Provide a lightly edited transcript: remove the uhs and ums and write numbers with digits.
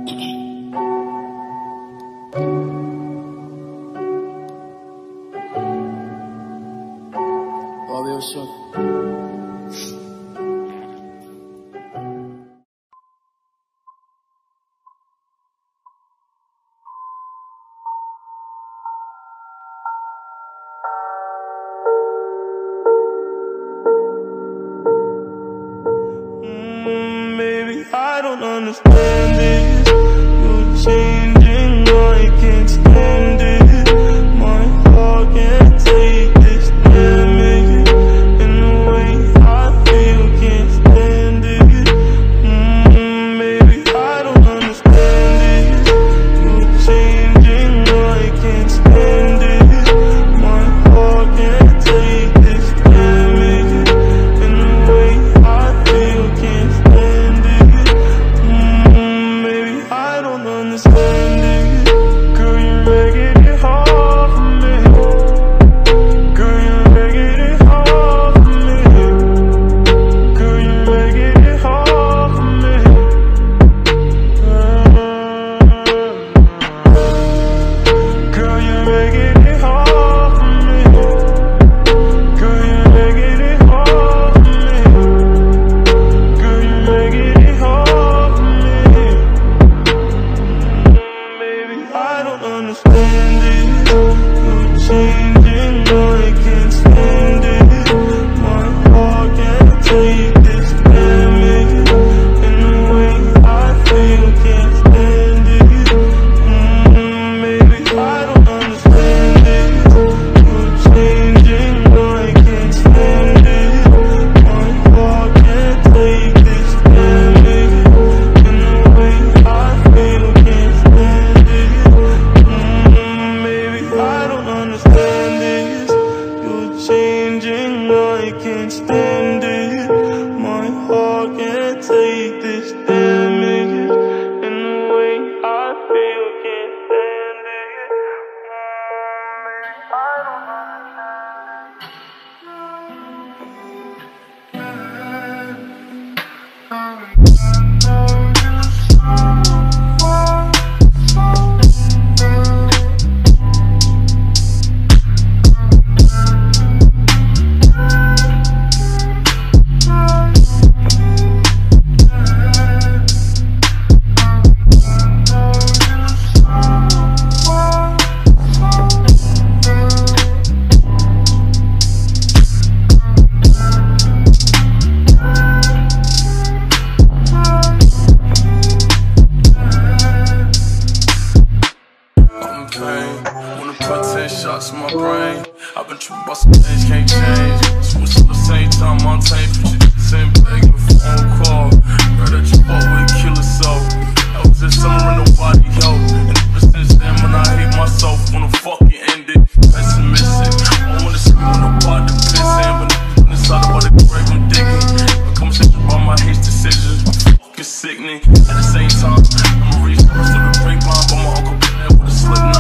Bobby, what's up? Baby, I don't understand this. You're changing, I can't stand it. My heart can't take this damage. And the way I feel, can't stand it. Baby, I don't understand this. You're changing, I can't stand it. My heart can't take this damage. And the way I feel, can't stand it. Maybe I don't understand it. Girl, you're making it hard for me. Girl, you're making it hard for me. Girl, you're making it hard for me. Girl, you're making it hard for me. Girl, you're making it hard for me. Girl, you're making it hard for me. Baby, I don't understand it. You're changing, I can't stand it. My heart can't take this damage. And the way I feel, can't stand it. Baby, I don't understand it. You're changing, I can't stand it. My heart can't take this damage. And the way I feel, can't stand it. Baby, I don't understand this. You're changing, I can't stand it. My heart can't take this damage. And the way I feel, can't stand it. I don't wanna put 10 shots in my brain. I've been tripping about some things can't change. Switch at the same time, I'm tamed. Put you the same bag, your phone call. Girl that you fought with, kill herself. That was this summer and nobody helped. And ever since then, when I hate myself, wanna fucking end it. Pessimistic, I wanna see when nobody pissing. But niggas inside about the grave, I'm digging. The conversation about my hate decisions, fucking sickening. At the same time, I'ma reach first to the grapevine, but my uncle been there with a slip.